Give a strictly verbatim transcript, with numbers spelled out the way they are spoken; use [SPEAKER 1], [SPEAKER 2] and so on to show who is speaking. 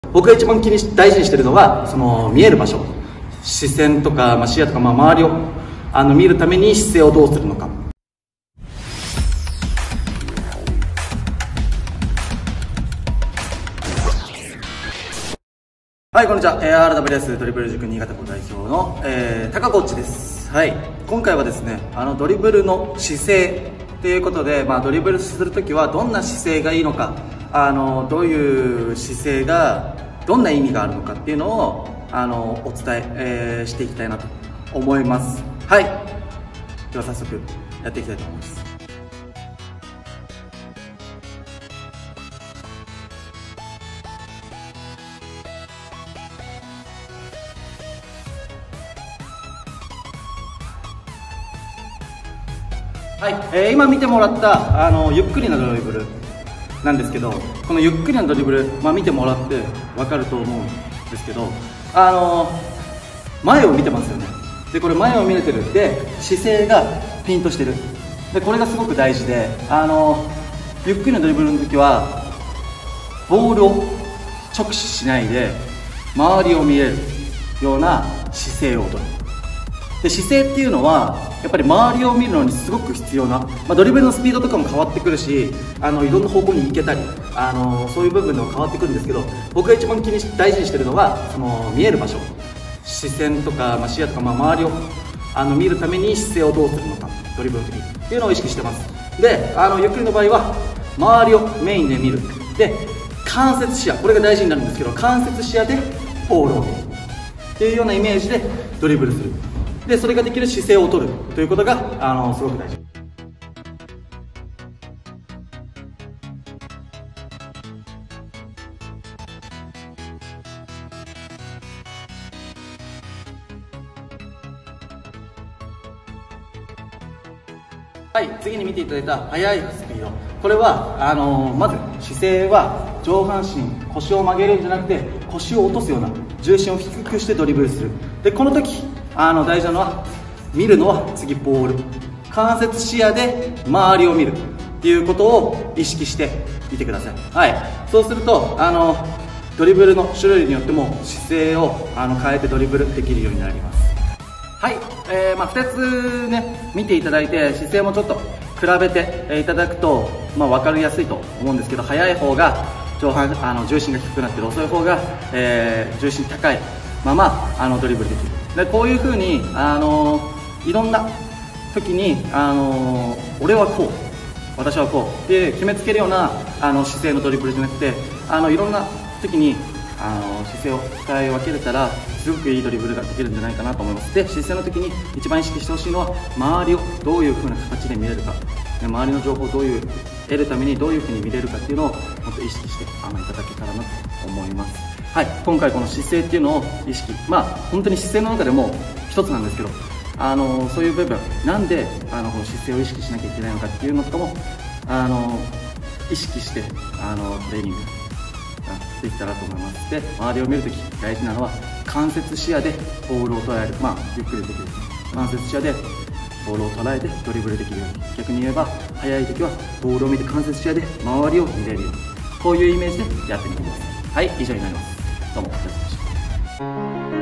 [SPEAKER 1] 僕が一番気にし大事にしてるのはその見える場所、視線とか、まあ、視野とか、まあ、周りをあの見るために姿勢をどうするのか。はい、こんにちは。 アールダブリューエス ドリブル塾新潟校代表の、えー、高コーチです。はい、今回はですね、あのドリブルの姿勢ということで、まあ、ドリブルするときはどんな姿勢がいいのか、あのどういう姿勢がどんな意味があるのかっていうのをあのお伝ええー、していきたいなと思います。はい、では早速やっていきたいと思います。はい、えー、今見てもらったあのゆっくりなドリブルなんですけど、このゆっくりなドリブル、まあ、見てもらって分かると思うんですけど、あの前を見てますよね。でこれ前を見れてるで姿勢がピンとしてる。でこれがすごく大事で、あのゆっくりなドリブルの時はボールを直視しないで周りを見れるような姿勢をとる。で姿勢っていうのはやっぱり周りを見るのにすごく必要な、まあ、ドリブルのスピードとかも変わってくるし、あのいろんな方向に行けたり、あのそういう部分でも変わってくるんですけど、僕が一番気にし大事にしてるのはその見える場所、視線とか、まあ、視野とか、まあ、周りをあの見るために姿勢をどうするのか、ドリブルの時っていうのを意識してます。であのゆっくりの場合は周りをメインで見る。で間接視野、これが大事になるんですけど、間接視野でボールを見るっていうようなイメージでドリブルする。でそれができる姿勢を取るということがあのすごく大事。はい、次に見ていただいた速いスピード、これはあのまず姿勢は上半身、腰を曲げるんじゃなくて腰を落とすような、重心を低くしてドリブルする。でこの時あの大事なのは見るのは次ボール、間接視野で周りを見るっていうことを意識してみてください。はい、そうするとあのドリブルの種類によっても姿勢をあの変えてドリブルできるようになります。はい、えーまあ、ふたつね見ていただいて姿勢もちょっと比べていただくと、まあ、分かりやすいと思うんですけど、速い方が上半あの重心が低くなってる、遅い方が、えー、重心高いままあのドリブルできる。でこういう風にあのいろんな時にあの俺はこう、私はこうって決めつけるようなあの姿勢のドリブルじゃなくて、あのいろんな時にあの姿勢を使い分けれたらすごくいいドリブルができるんじゃないかなと思います。で姿勢の時に一番意識してほしいのは周りをどういう風な形で見れるか、周りの情報をどういう得るためにどういう風に見れるかっていうのをもっと意識してあのいただけたらなと思います。はい、今回この姿勢っていうのを意識、まあ本当に姿勢の中でも一つなんですけど、あのそういう部分なんであの姿勢を意識しなきゃいけないのかっていうのとかもあの意識してあのトレーニングできたらと思います。で周りを見るとき大事なのは間接視野でボールを捉える、まあゆっくりできる間接視野でボールを捉えてドリブルできるように、逆に言えば速いときはボールを見て間接視野で周りを見れるように、こういうイメージでやってみてください。はい、以上になります。どうもありがとうございました。